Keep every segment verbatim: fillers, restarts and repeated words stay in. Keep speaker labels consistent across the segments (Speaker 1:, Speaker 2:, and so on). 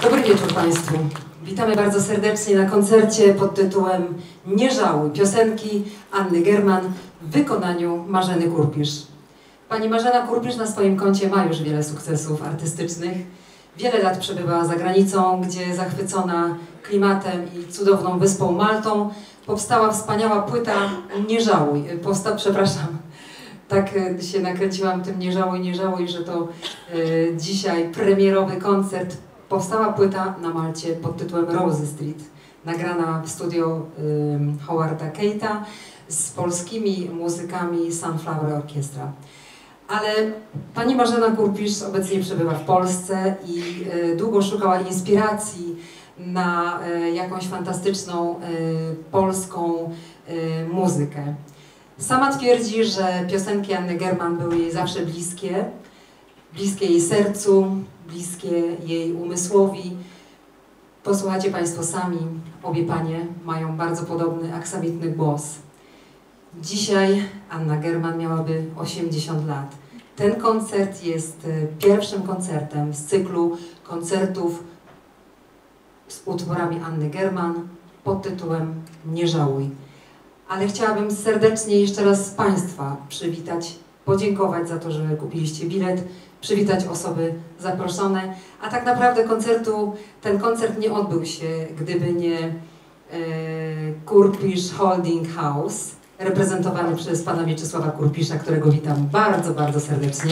Speaker 1: Dobry wieczór Państwu. Witamy bardzo serdecznie na koncercie pod tytułem Nie żałuj, piosenki Anny German w wykonaniu Marzeny Kurpisz. Pani Marzena Kurpisz na swoim koncie ma już wiele sukcesów artystycznych. Wiele lat przebywała za granicą, gdzie zachwycona klimatem i cudowną wyspą Maltą powstała wspaniała płyta Nie żałuj. Powsta, przepraszam, tak się nakręciłam tym Nie żałuj, nie żałuj, że to y, dzisiaj premierowy koncert. Powstała płyta na Malcie pod tytułem Rose Street, nagrana w studio y, Howarda Keita z polskimi muzykami Sunflower Orchestra. Ale pani Marzena Kurpisz obecnie przebywa w Polsce i y, długo szukała inspiracji na y, jakąś fantastyczną y, polską y, muzykę. Sama twierdzi, że piosenki Anny German były jej zawsze bliskie, bliskie jej sercu, bliskie jej umysłowi. Posłuchajcie Państwo sami, obie panie mają bardzo podobny, aksamitny głos. Dzisiaj Anna German miałaby osiemdziesiąt lat. Ten koncert jest pierwszym koncertem z cyklu koncertów z utworami Anny German pod tytułem Nie żałuj. Ale chciałabym serdecznie jeszcze raz Państwa przywitać, podziękować za to, że kupiliście bilet, przywitać osoby zaproszone, a tak naprawdę koncertu, ten koncert nie odbył się, gdyby nie e, Kurpisz Holding House, reprezentowany przez pana Mieczysława Kurpisza, którego witam bardzo, bardzo serdecznie.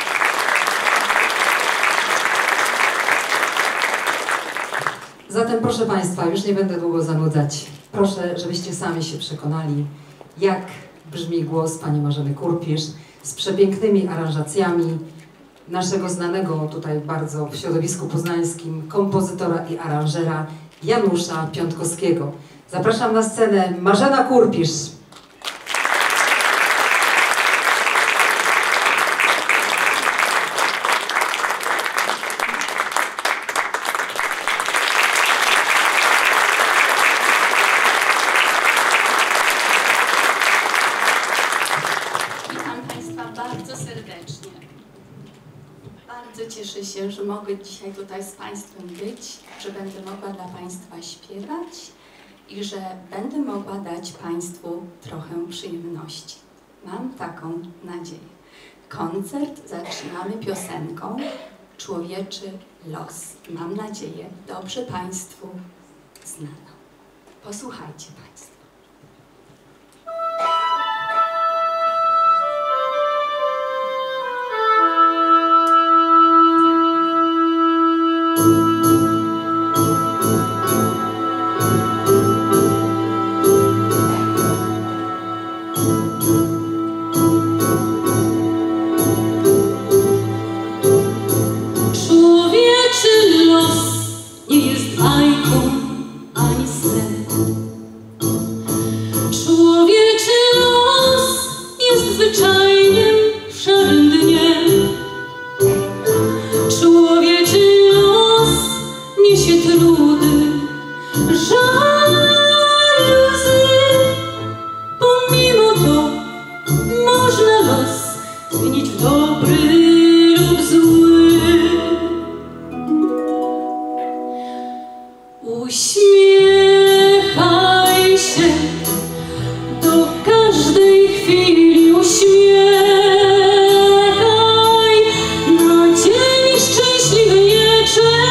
Speaker 1: Zatem proszę Państwa, już nie będę długo zanudzać. Proszę, żebyście sami się przekonali, jak brzmi głos pani Marzeny Kurpisz z przepięknymi aranżacjami naszego znanego tutaj bardzo w środowisku poznańskim kompozytora i aranżera Janusza Piątkowskiego. Zapraszam na scenę Marzena Kurpisz.
Speaker 2: Bardzo cieszę się, że mogę dzisiaj tutaj z Państwem być, że będę mogła dla Państwa śpiewać i że będę mogła dać Państwu trochę przyjemności. Mam taką nadzieję. Koncert zaczynamy piosenką Człowieczy los. Mam nadzieję, dobrze Państwu znaną. Posłuchajcie Państwo.
Speaker 3: Uśmiechaj się, do każdej chwili uśmiechaj, na dzień szczęśliwy nie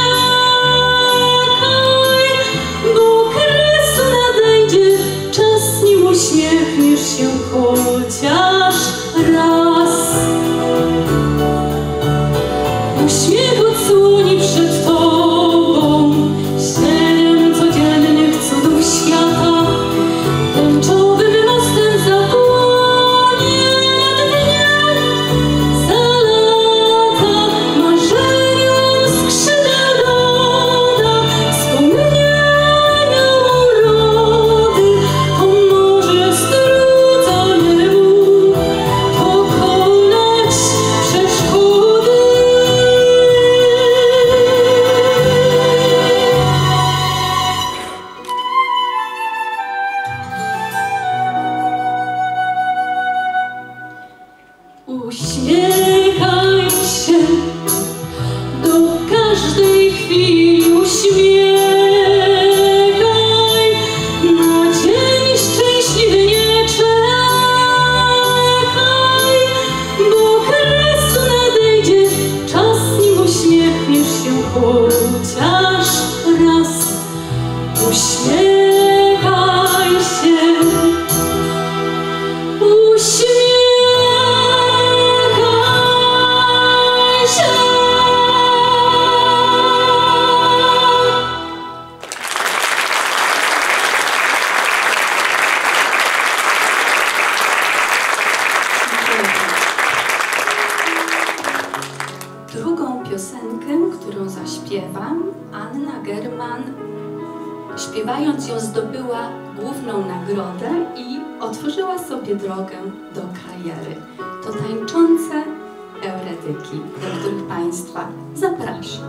Speaker 3: czekaj, bo kres nadejdzie, czas nim uśmiechniesz się chociaż raz.
Speaker 2: tą piosenkę, którą zaśpiewam, Anna German, śpiewając ją, zdobyła główną nagrodę i otworzyła sobie drogę do kariery. To tańczące eurydyki, do których Państwa zapraszam.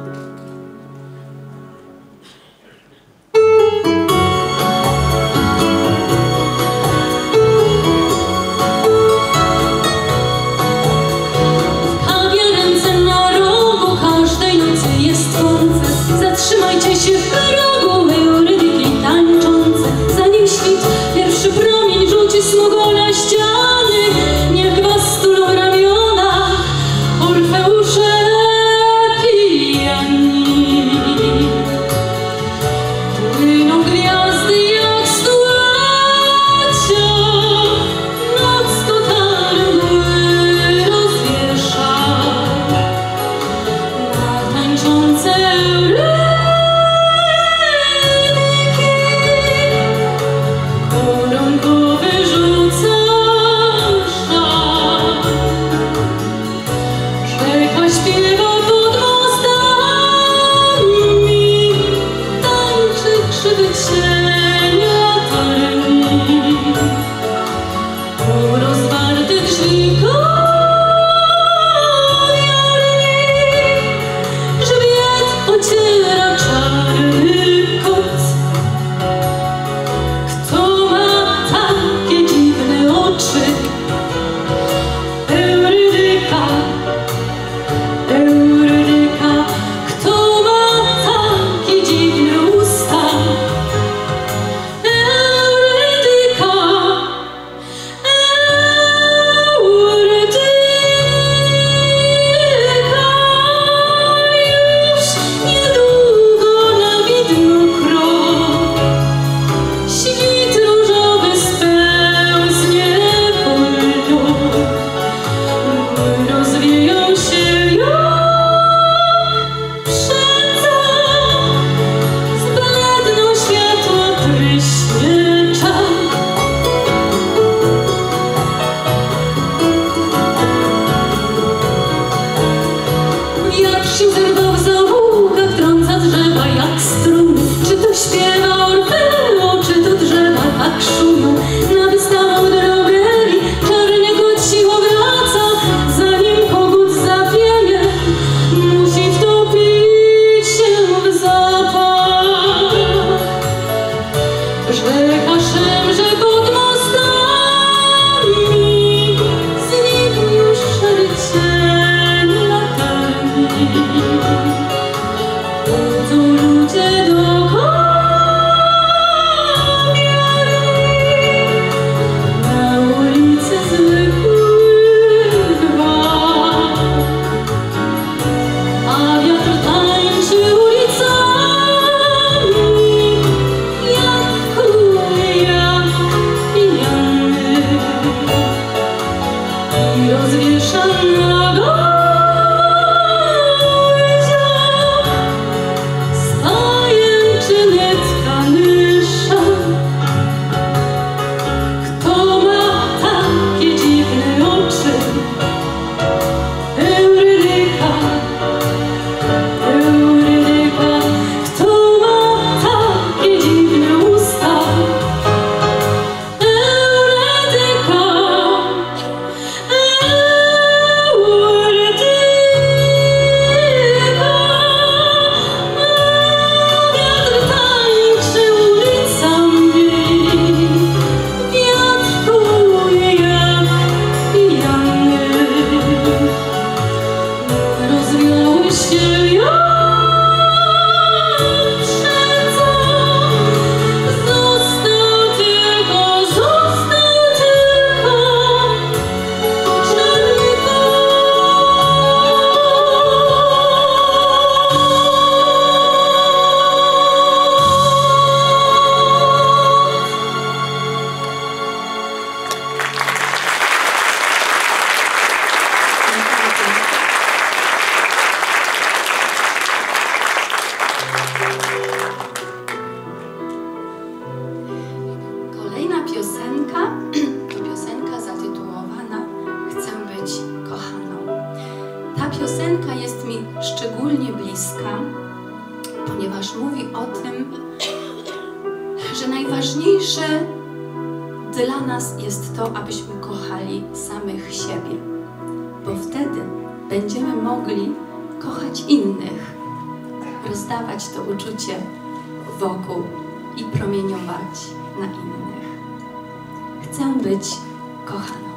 Speaker 3: Zatrzymajcie się w progu, eurydyki tańczące. Zanim świt pierwszy promień rzuci smugo na ściany, niech was stulą ramiona Orfeusze pijani. Płyną gwiazdy jak stulecia, noc kotary mgły rozwiesza na tańczące eurydyki. Eurydyka, eurydyka.
Speaker 2: Ta piosenka jest mi szczególnie bliska, ponieważ mówi o tym, że najważniejsze dla nas jest to, abyśmy kochali samych siebie, bo wtedy będziemy mogli kochać innych, rozdawać to uczucie wokół i promieniować na innych. Chcę być kochaną.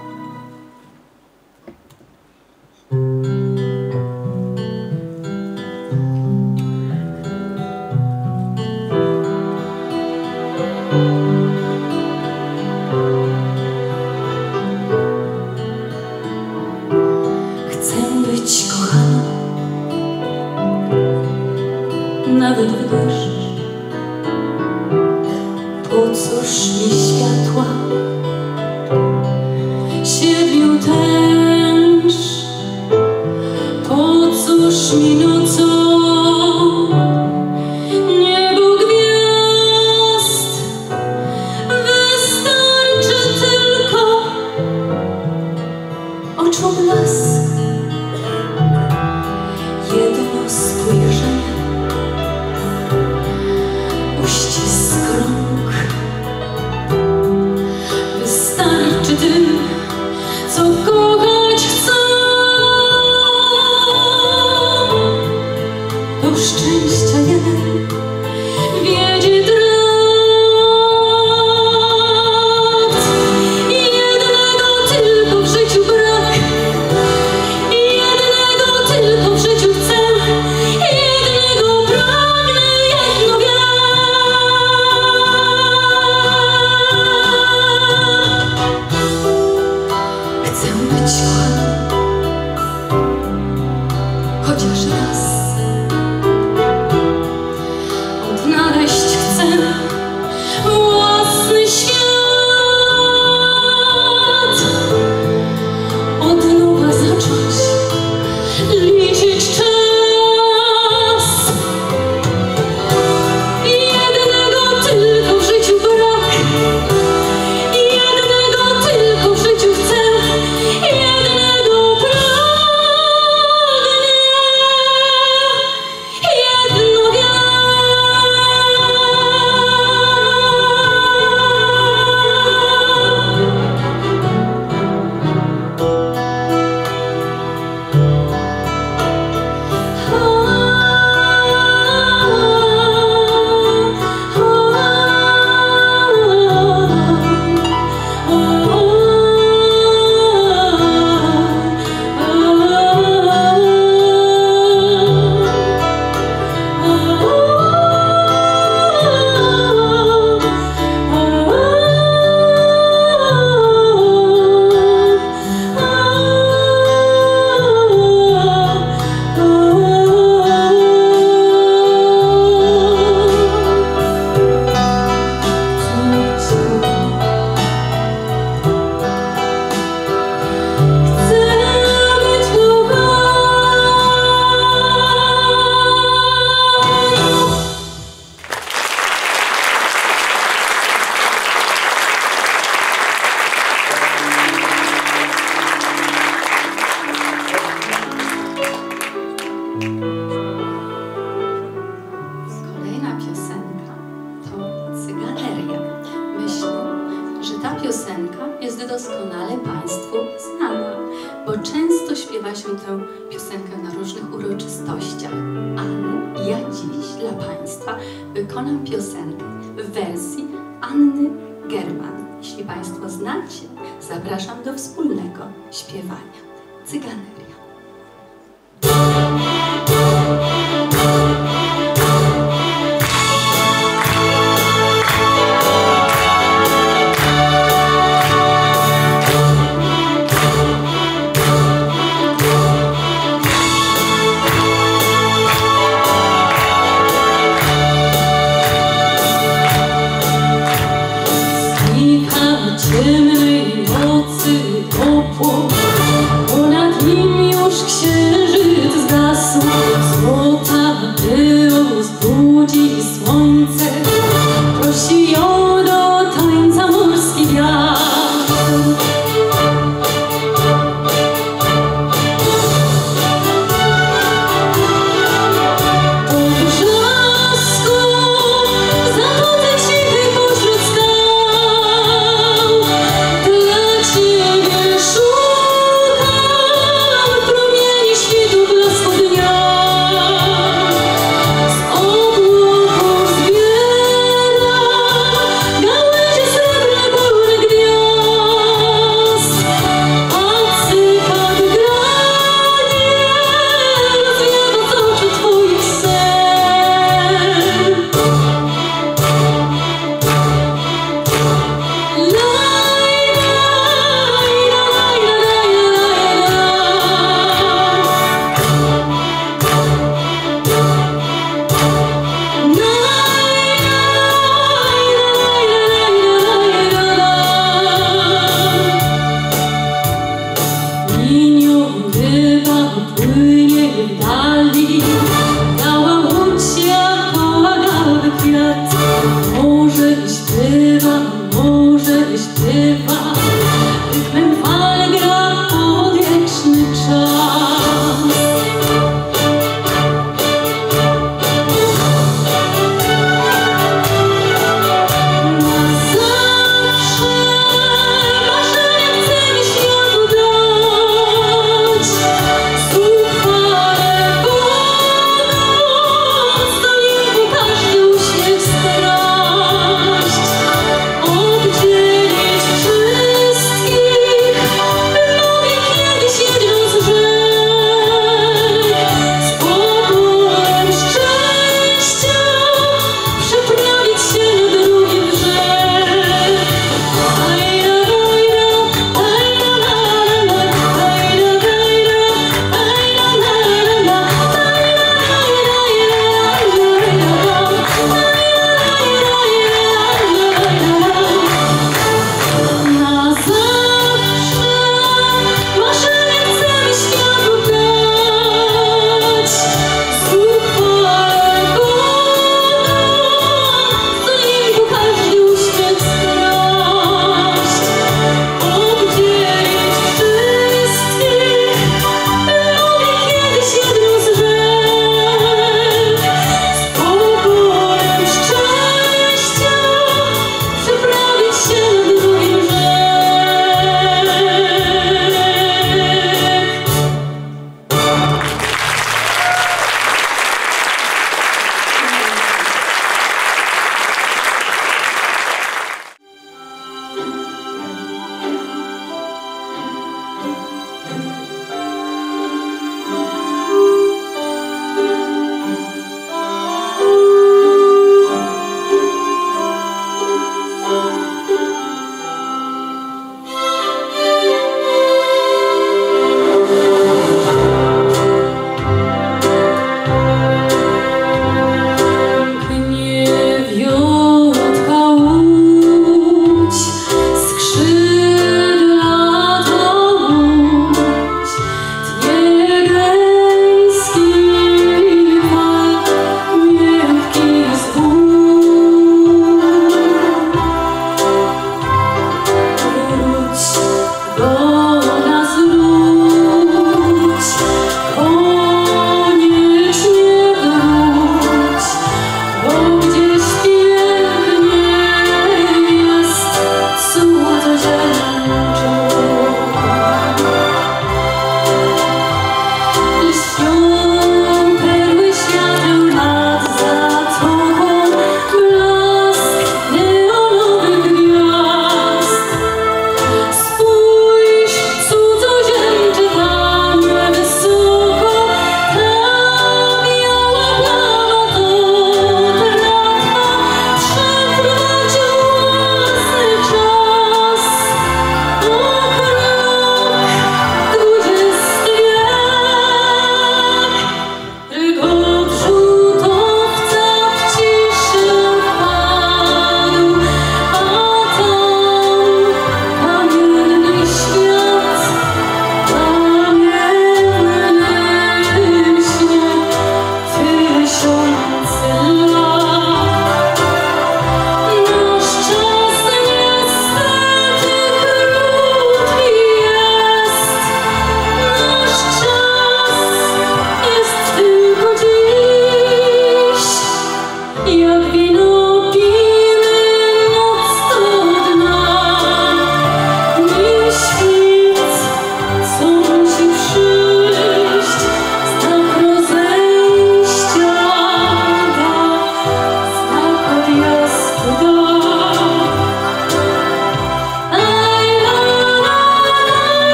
Speaker 3: Chcę być kochaną, nawet w deszcz. Po cóż mi światła siedmiu tęcz? Po cóż mi nocą niebo gwiazd? Wystarczy tylko oczu blask, jedno spojrzenie, uścisk rąk. Wystarczy tym, co kochać chcą. Do szczęścia jeden wiedzie drogi. Jednego tylko w życiu brak, jednego tylko w życiu chcę, jednego pragnę, jedno wiarę. Chcę być kochaną, chociaż raz. Odnaleźć chcę własny świat, od nowa zacząć liczyć czas. Jednego tylko w życiu brak, jednego tylko w życiu chcę, jednego pragnę, jedno wiarę.
Speaker 2: Kolejna piosenka to Cyganeria. Myślę, że ta piosenka jest doskonale Państwu znana, bo często śpiewa się tę piosenkę na różnych uroczystościach, ale ja dziś dla Państwa wykonam piosenkę w wersji Anny German. Jeśli Państwo znacie, zapraszam do wspólnego śpiewania. Cyganeria.
Speaker 3: Znika ciemnej nocy opłoch, ponad nim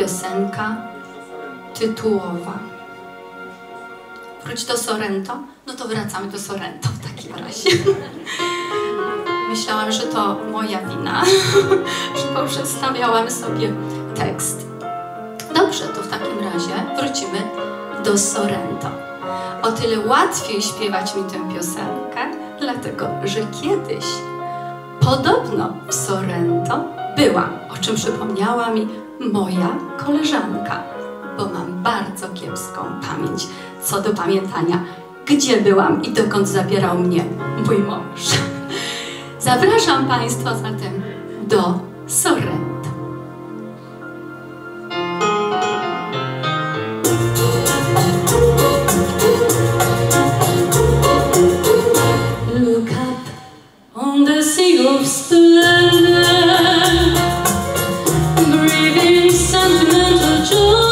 Speaker 2: piosenka tytułowa. Wróć do Sorrento? No to wracamy do Sorrento w takim razie. Myślałam, że to moja wina, że poprzedstawiałam sobie tekst. Dobrze, to w takim razie wrócimy do Sorrento. O tyle łatwiej śpiewać mi tę piosenkę, dlatego że kiedyś podobno w Sorrento byłam, o czym przypomniała mi moja koleżanka, bo mam bardzo kiepską pamięć co do pamiętania, gdzie byłam i dokąd zabierał mnie mój mąż. Zapraszam Państwa zatem do Sorrento.
Speaker 3: Look up on the sea of splendor, breathing sentimental joy.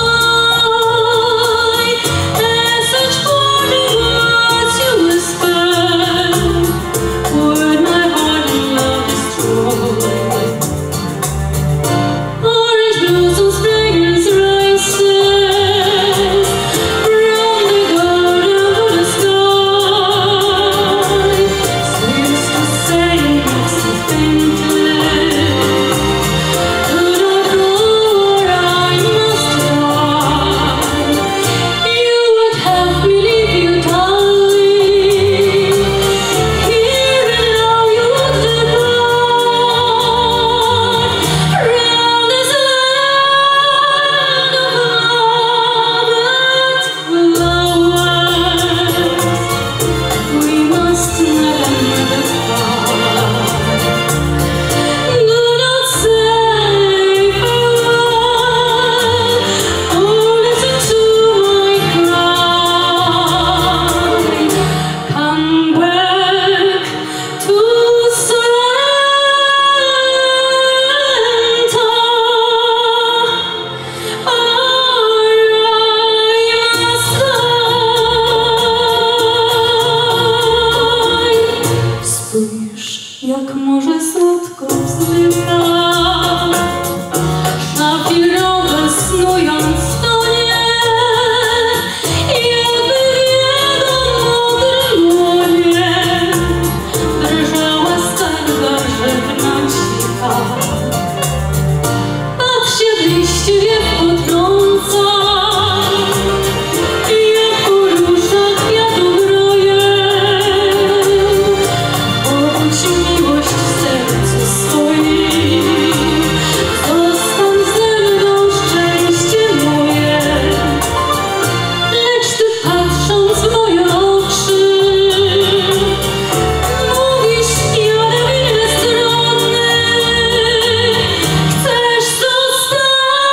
Speaker 3: And such parting words you whisper, would my heart in love destroy. Orange blossoms, fragrance rises from the garden to the sky. Seems to say it makes me fainted. Do not know where I must die. You would have me leave you, darling. Here and now you would depart. Round this land of love and flowers, we must never, never part. Do not say farewell, oh listen to my cry. Come back to Sorrento. Spójrz, jak morze słodko wzdycha, na wirogę snując tonie, jakby w jego modrym łonie drżała skarga żywna cicha. Patrz, jak liście wiew potrąca, jak porusza kwiatów rojem. Obudź miłość w sercu swoim, zostań ze mną szczęście moje. Lecz ty patrząc w moje oczy, mówisz jadem inne strony. Chcesz zostawić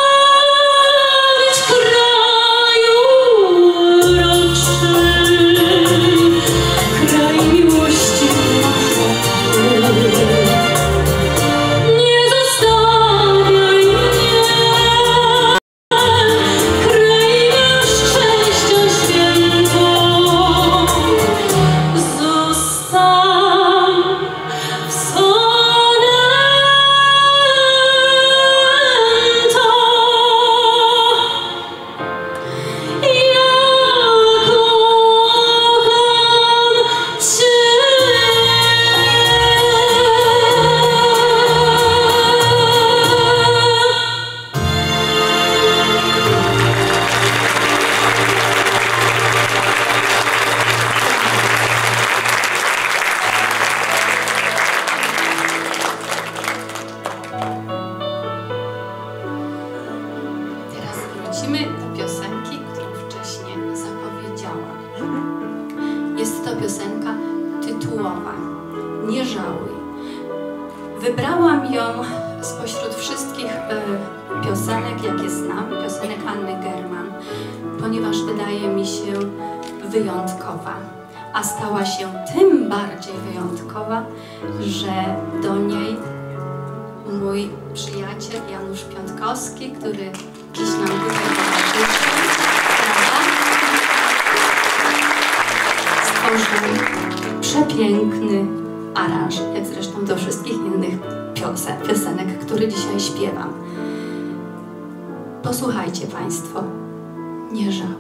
Speaker 3: kraj uroczy, kraj miłości marzony. Nie zostawiaj mnie, krainę szczęścia świętą. Zostań w Sorrento. Ja kocham cię.
Speaker 2: Teraz wrócimy do piosenki, którą wcześniej zapowiedziałam. Jest to piosenka tytułowa Nie żałuj. Wybrałam ją spośród wszystkich e, piosenek, jakie znam, piosenek Anny German, ponieważ wydaje mi się wyjątkowa. A stała się tym bardziej wyjątkowa, że do niej mój przyjaciel Janusz Piątkowski, który dziś nam tutaj towarzyszy, stworzył przepiękny aranż, jak zresztą do wszystkich innych piosen, piosenek, które dzisiaj śpiewam. Posłuchajcie Państwo, nie żałuj.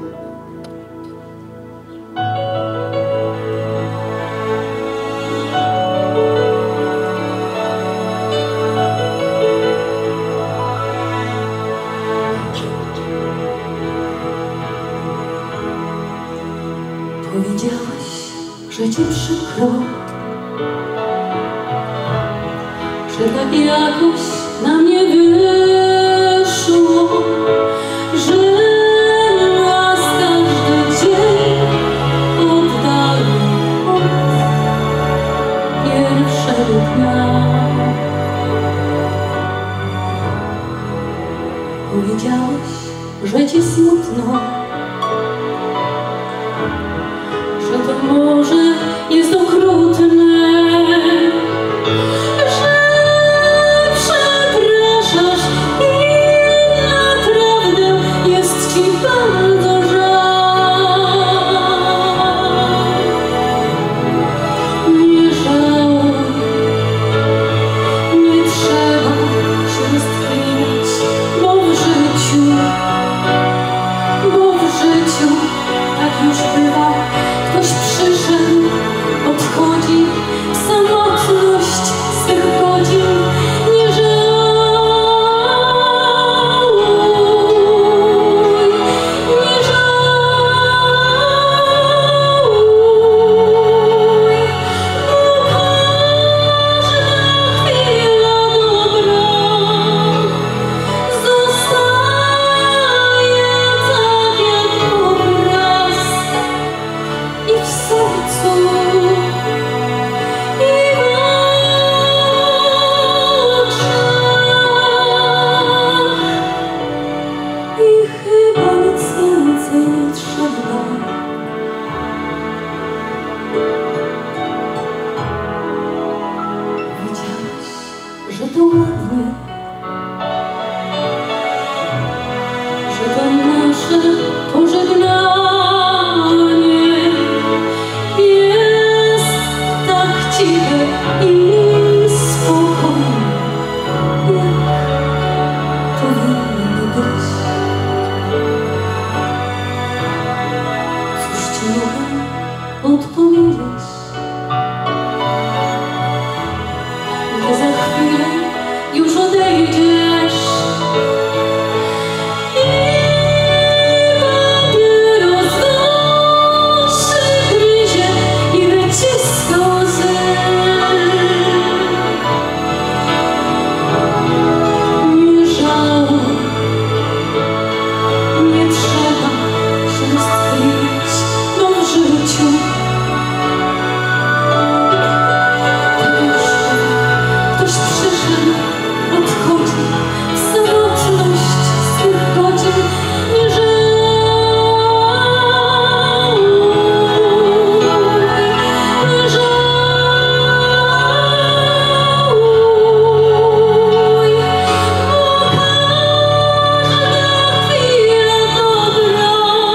Speaker 3: Powiedziałaś, że ci przykro, że tak jakoś na mnie wyszło, że nas każdy dzień oddali od pierwszego dnia. Powiedziałaś, że ci smutno, że to może jest okrutne, że przepraszasz i naprawdę jest ci bardzo żal. Nie żałuj, nie trzeba się rozkminiać, bo w życiu, bo w życiu tak już bywa. Ktoś przyszedł, odchodzi w samotność swych godzin. Nie żałuj, nie żałuj, bo każda chwila dobra zostaje tak jak obraz. I w sercu, i w oczach, i chyba nic więcej nie trzeba. Wiedziałaś, że to ładnie, że to nasze pożegnanie jest tak ciche i spokojne, jak powinno być. Cóż ci mogę odpowiedzieć, gdy za chwilę już odejdziesz i papieros do oczy gryzie i wyciska łzy. Nie żałuj, nie trzeba się rozkminiać, bo w życiu tak już ktoś przyszedł, odchodzi w samotność swych godzin. Nie żałuj, nie żałuj, bo każda chwila dobra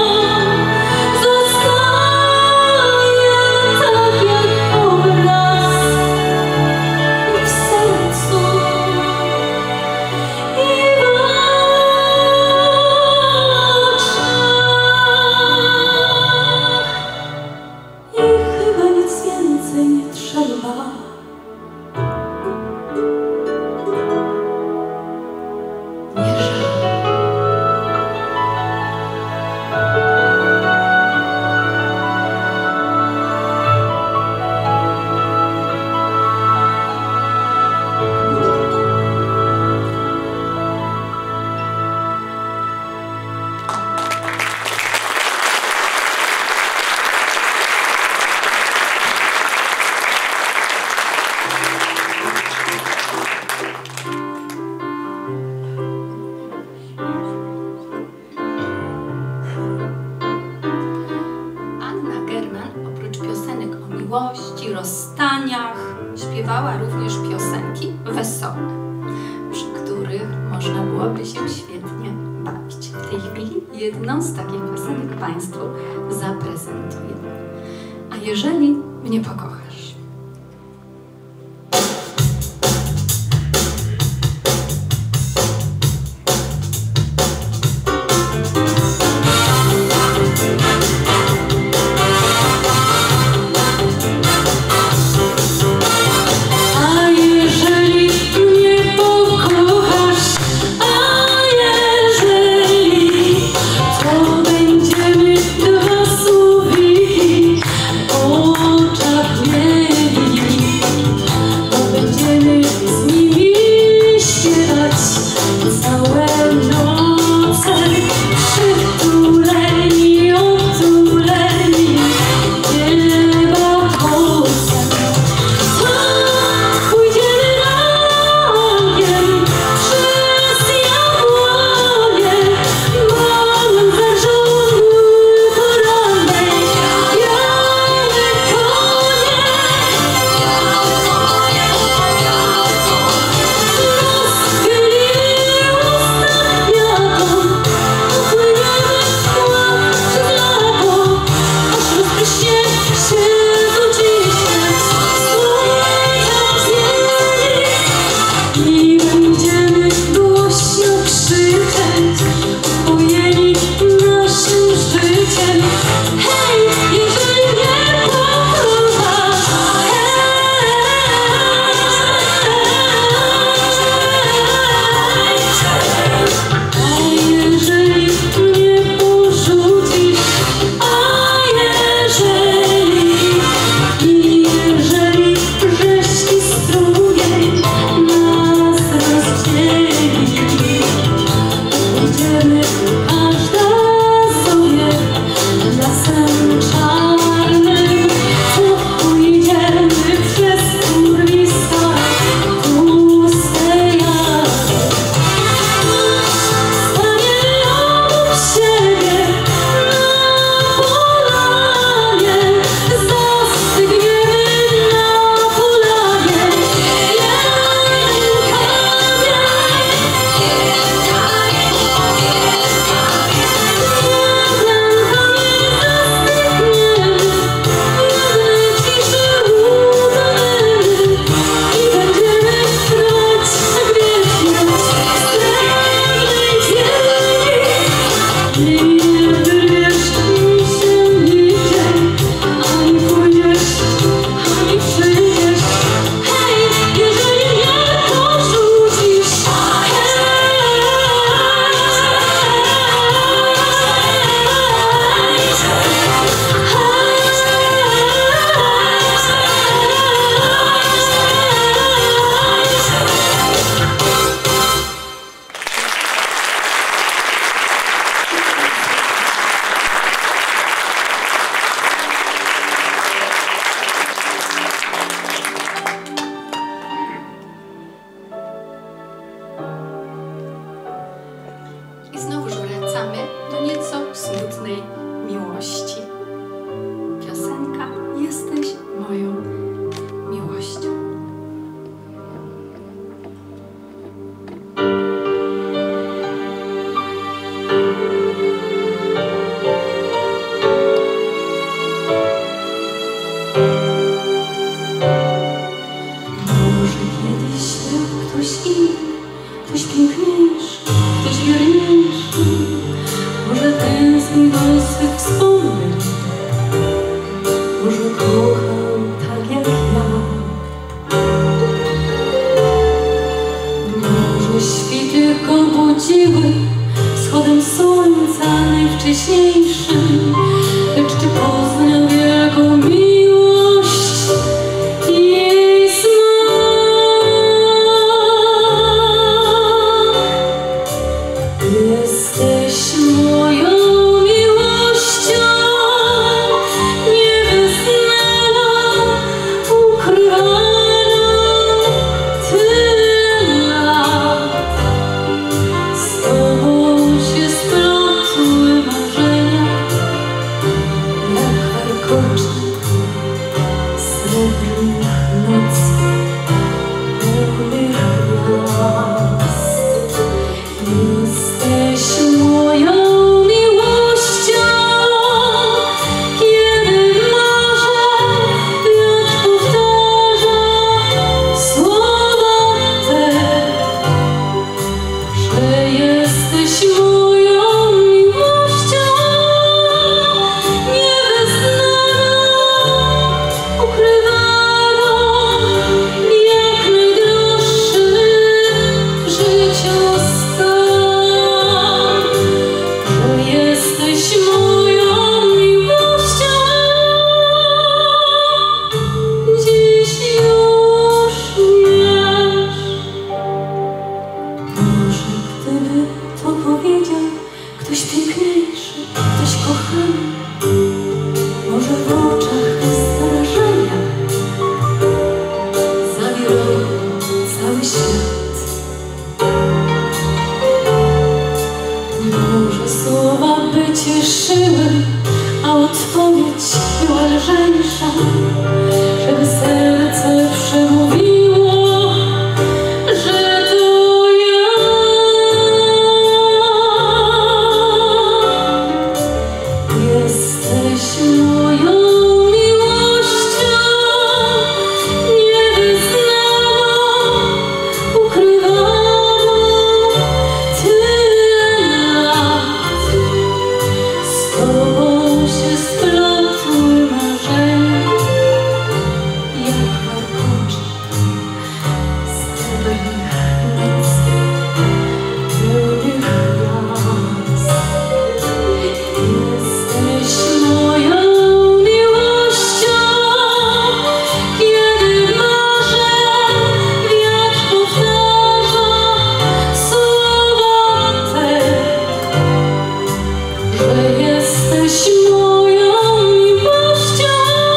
Speaker 3: zostaje tak jak obraz. I w sercu, i w oczach, i chyba nic więcej nie trzeba. Nie żałuj.
Speaker 2: Anna German oprócz piosenek o miłości, rozstaniach śpiewała również piosenki wesołe, przy których można byłoby się świetnie bawić. W tej chwili jedną z takich piosenek Państwu zaprezentuję. A jeżeli mnie pokochasz?
Speaker 3: warkoczy srebrnych nocy, pełnych gwiazd. Jesteś moją miłością, kiedy marzę, wiatr powtarza słowa te, że jesteś moją miłością niewyznaną, ukrywaną jak najdroższy w życiu skarb, że jesteś moją miłością. Dziś już wiesz. Może gdyby to powiedział ktoś piękniejszy, ktoś kochany, może w oczach bez zarażenia zawirował cały świat. Może słowa by cieszyły, a odpowiedź była lżejsza, żeby serce przemówiło, że to ja. Jesteś moją miłością niewyznaną, ukrywaną tyle lat. Z tobą się splotły marzenia, jak warkocze srebrnych nocy, pełnych gwiazd. Jesteś moją miłością, kiedy marzę, wiatr powtarza słowa te, że jesteś moją miłością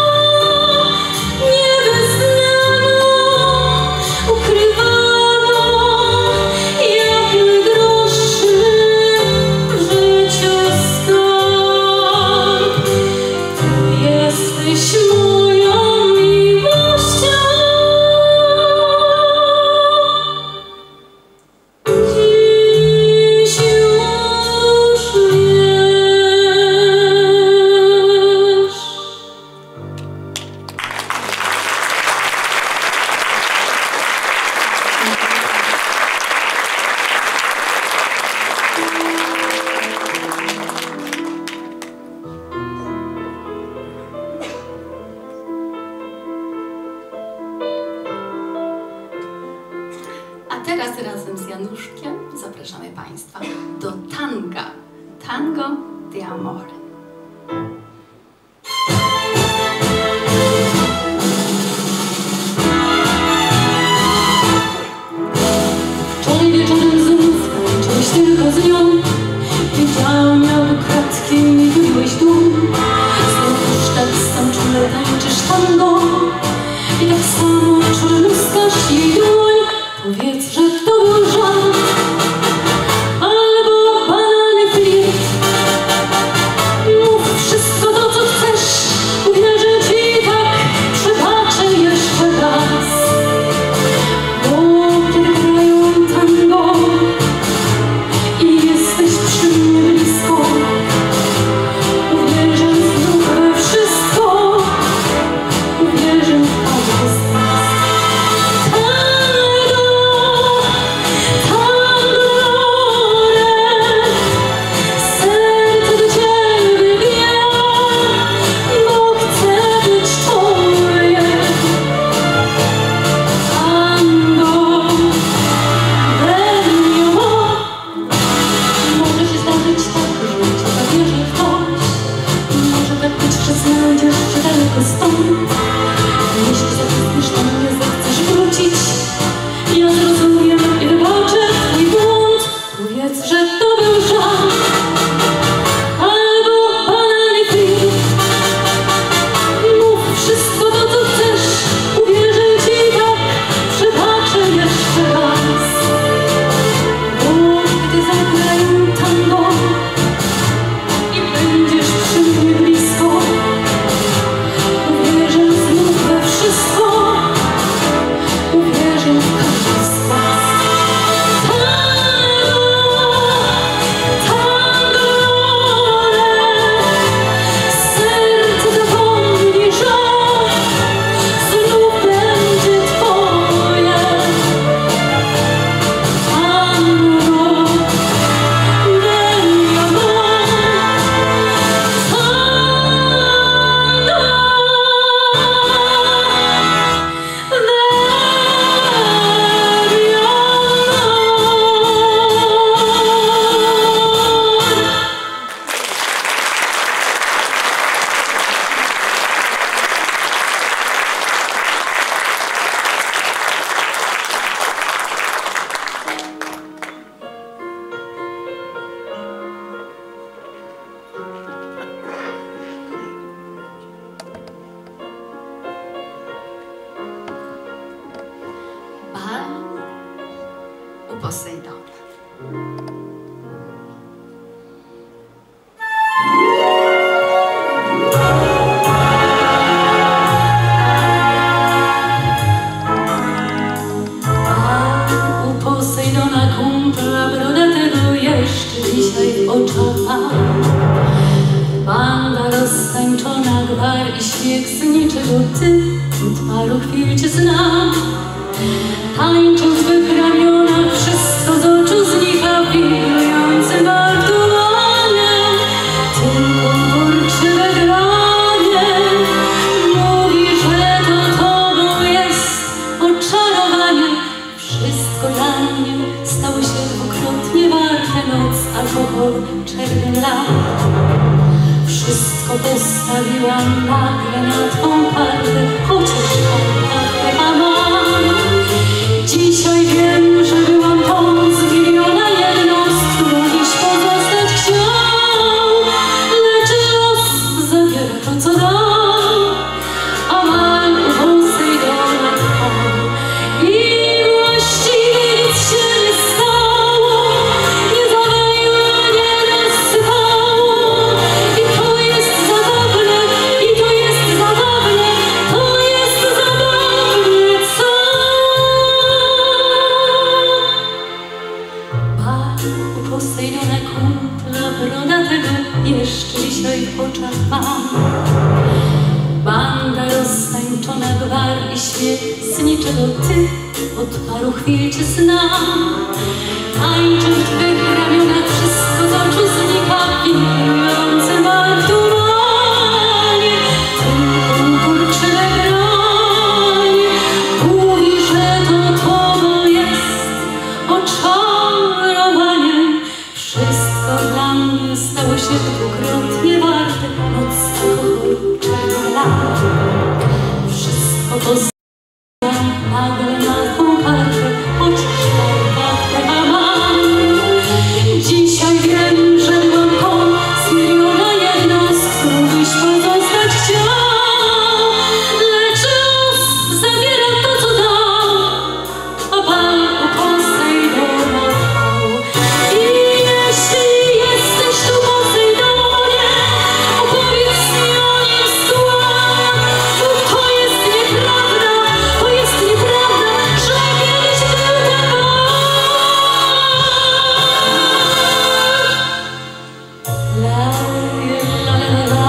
Speaker 3: niewyznaną, ukrywaną jak najdroższy w życiu skarb. Ty jesteś moją miłością. Dziś już wiesz.
Speaker 2: A teraz razem z Januszkiem zapraszamy Państwa do tanga. Tango de amore.
Speaker 3: Wczoraj wieczorem znów tańczyłeś tylko z nią. Wiedziałam, miał kratki i wybiłeś dół. Znów już tak sam czule tańczysz tango i tak samo czule muskasz jej dłoń. Powiedz, że to był żart albo banalny flirt. Mów wszystko to, co chcesz, uwierzę ci tak, przebaczę jeszcze raz. Bo kiedy grają tango i jesteś przy mnie blisko, uwierzę znów we wszystko, uwierzę w każdy z nas. Tango,
Speaker 2: Posejdona.
Speaker 3: Dzisiaj w oczach mam banda roztańczona, gwar i śmiech, z niczego ty od paru chwil cię znam. Tańczą w twych ramionach, wszystko z oczu znika, wirującym wartowaniem, tylko uporczywe granie mówi, że to tobą jest oczarowanie. Wszystko dla mnie stało się dwukrotnie warte, noc, alkohol, czerwień lat. Wszystko postawiłam nagle na twą kartę, chociaż kartę a mam. Dzisiaj wiem, że byłam tą z miliona jedną, z którą dziś pozostać chciał. Lecz los zabiera to, co dał, a mam u Posejdona trwał. I właściwie nic się nie stało, nie zawaliło, nie rozsypało. I to jest zabawne, i to jest zabawne, to jest zabawne, co? Mam u Posejdona kumpla brodatego, jeszcze dzisiaj w oczach mam. Banda roztańczona, gwar i śmiech, z niczego ty od paru chwil cię znam. Tańczą w twych ramionach, wszystko z oczu znika, wirujące wartowanie, tylko uporczywe granie mówi, że to tobą jest oczarowanie. Wszystko dla mnie stało się dwukrotnie warte, noc, alkohol, czerwień lat. Wszystko postawiłam nagle na twą kartę, chociaż kartę a mam. Dzisiaj wiem, że byłam tą z miliona jedną, z którą byś pozostać chciał. Lecz los zabiera to, co dał, a Pan u Posejdona trwał. I jeśli jesteś tu, Posejdonie, opowiedz mi o nim skład, bo to jest nieprawda, to jest nieprawda, że kiedyś był tak La la la la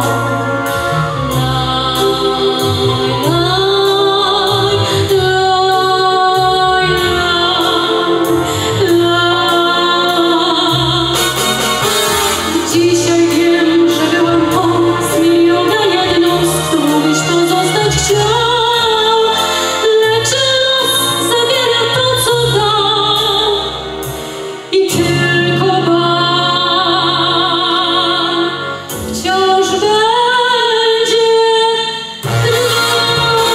Speaker 3: Dzisiaj wiem, że byłam tą z miliona jedną, z którą byś pozostać chciał. Lecz los zabiera to, co dał, i tylko Pan wciąż będzie trwał.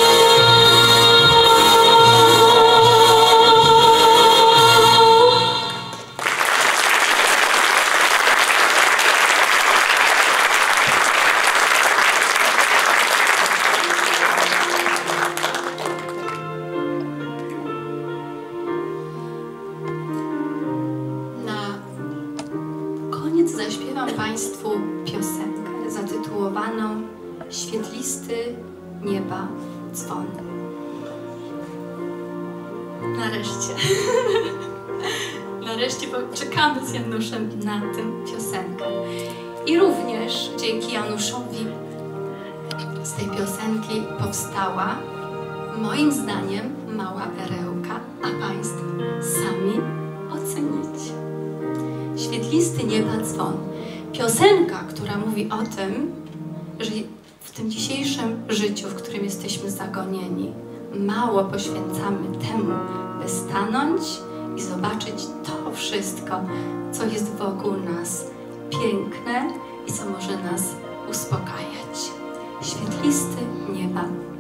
Speaker 2: Na koniec zaśpiewam Państwu piosenkę zatytułowaną Świetlisty nieba dzwon. Nareszcie. Nareszcie czekamy z Januszem na tę piosenkę. I również dzięki Januszowi z tej piosenki powstała, moim zdaniem, mała perełka, a Państwo sami ocenicie. Świetlisty nieba dzwon. Piosenka, która mówi o tym, że w tym dzisiejszym życiu, w którym jesteśmy zagonieni, mało poświęcamy temu, by stanąć i zobaczyć to wszystko, co jest wokół nas piękne i co może nas uspokajać. Świetlisty nieba